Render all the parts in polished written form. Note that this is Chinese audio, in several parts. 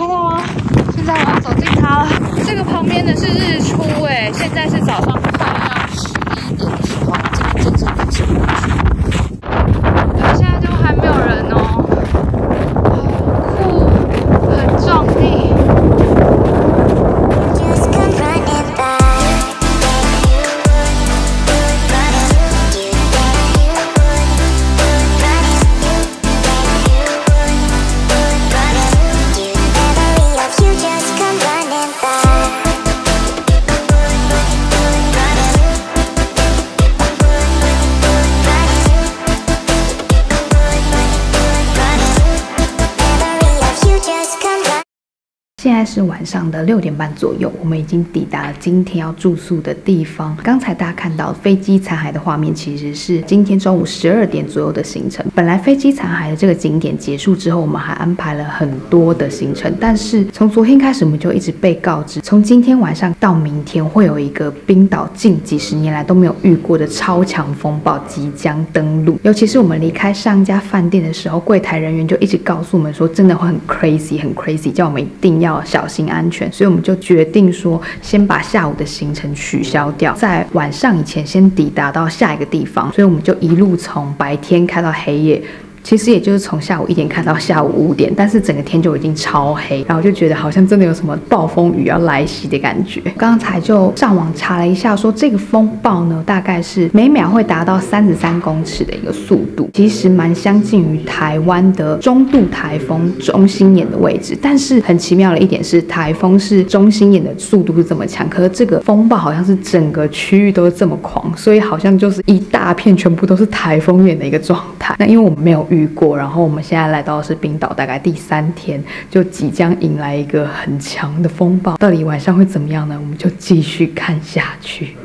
看到吗？现在我要走进它了。这个旁边的是日出哎，现在是早上快要11点的时候，这个正正的是日出。它现在就还没有人哦，好酷，很壮丽。 现在是晚上的6点半左右，我们已经抵达了今天要住宿的地方。刚才大家看到飞机残骸的画面，其实是今天中午12点左右的行程。本来飞机残骸的这个景点结束之后，我们还安排了很多的行程，但是从昨天开始，我们就一直被告知，从今天晚上到明天会有一个冰岛近几十年来都没有遇过的超强风暴即将登陆。尤其是我们离开上一家饭店的时候，柜台人员就一直告诉我们说，真的会很 crazy， 很 crazy， 叫我们一定要小心安全，所以我们就决定说，先把下午的行程取消掉，在晚上以前先抵达到下一个地方，所以我们就一路从白天开到黑夜。 其实也就是从下午1点看到下午5点，但是整个天就已经超黑，然后就觉得好像真的有什么暴风雨要来袭的感觉。刚才就上网查了一下，说这个风暴呢，大概是每秒会达到33公尺的一个速度，其实蛮相近于台湾的中度台风中心眼的位置。但是很奇妙的一点是，台风是中心眼的速度是这么强，可是这个风暴好像是整个区域都是这么狂，所以好像就是一大片全部都是台风眼的一个状态。那因为我们没有遇过，然后我们现在来到的是冰岛，大概第3天，就即将迎来一个很强的风暴。到底晚上会怎么样呢？我们就继续看下去。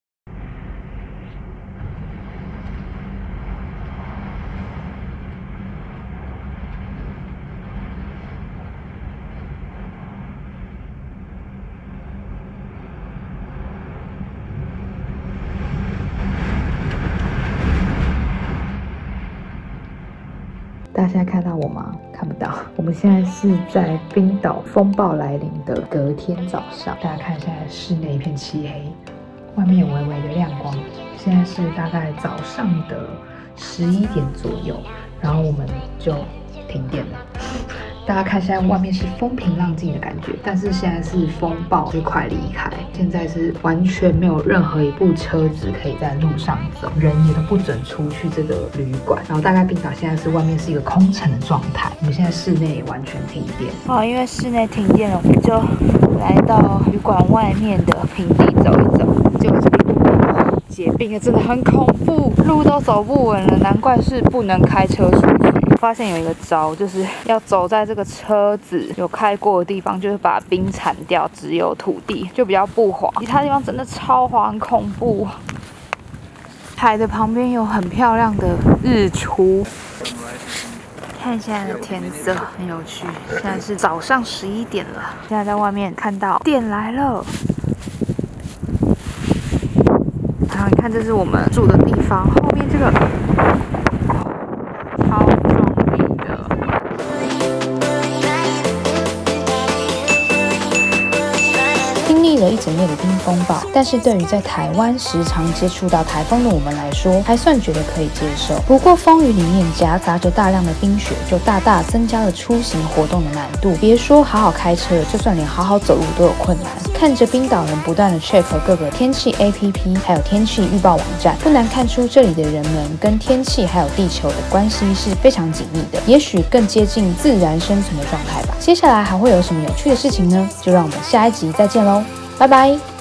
大家现在看到我吗？看不到。我们现在是在冰岛风暴来临的隔天早上。大家看，现在室内一片漆黑，外面有微微的亮光。现在是大概早上的11点左右，然后我们就停电了。大家看，现在外面是风平浪静的感觉，但是现在是风暴，就快离开。现在是完全没有任何一部车子可以在路上走，人也都不准出去这个旅馆。然后大概冰岛现在是外面是一个空城的状态，我们现在室内完全停电。好，因为室内停电了，我们就来到旅馆外面的平地走一走。结果这边结冰了，真的很恐怖，路都走不稳了，难怪是不能开车出去。 发现有一个招，就是要走在这个车子有开过的地方，就是把冰铲掉，只有土地，就比较不滑。其他地方真的超滑，很恐怖。海的旁边有很漂亮的日出，看现在的天色很有趣。现在是早上11点了，现在在外面看到电来了。然后你看，这是我们住的地方，后面这个。 经历了一整夜的冰风暴，但是对于在台湾时常接触到台风的我们来说，还算觉得可以接受。不过风雨里面夹杂着大量的冰雪，就大大增加了出行活动的难度。别说好好开车，就算连好好走路都有困难。看着冰岛人不断的 check 各个天气 APP， 还有天气预报网站，不难看出这里的人们跟天气还有地球的关系是非常紧密的，也许更接近自然生存的状态吧。接下来还会有什么有趣的事情呢？就让我们下一集再见喽！拜拜。